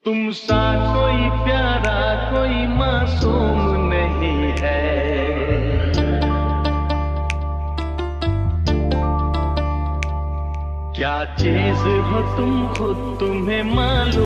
तुम सा कोई प्यारा कोई मासूम नहीं है। क्या चीज हो तुम खुद तुम्हें मालूम